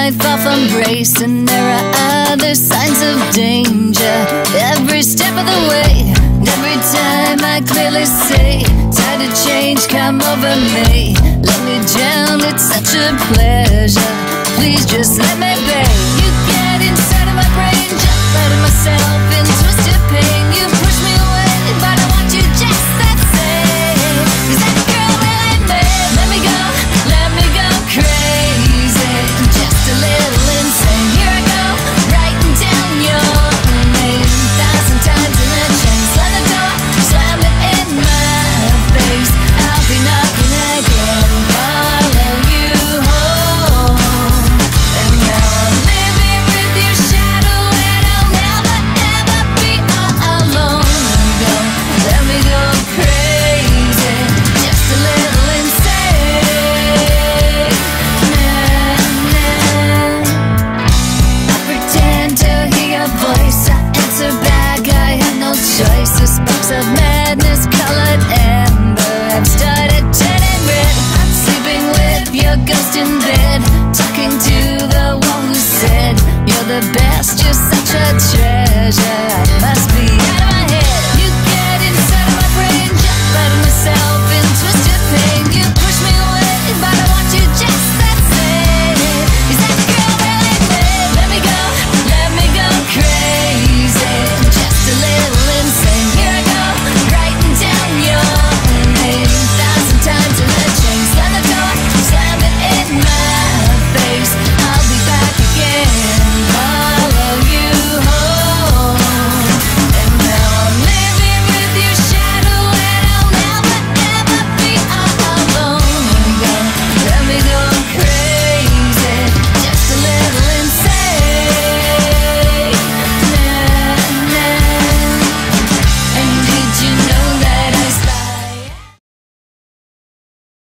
may fall from grace, and there are other signs of danger every step of the way. And every time I clearly say, tide of change come over me, let me drown, it's such a pleasure, please just let me be.